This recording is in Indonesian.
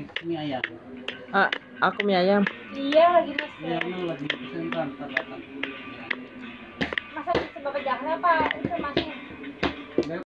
mie ayam. Ah, aku mie ayam. Iya lagi mas. Iya, lagi pesen kan, Masa bapak jalan apa informasi?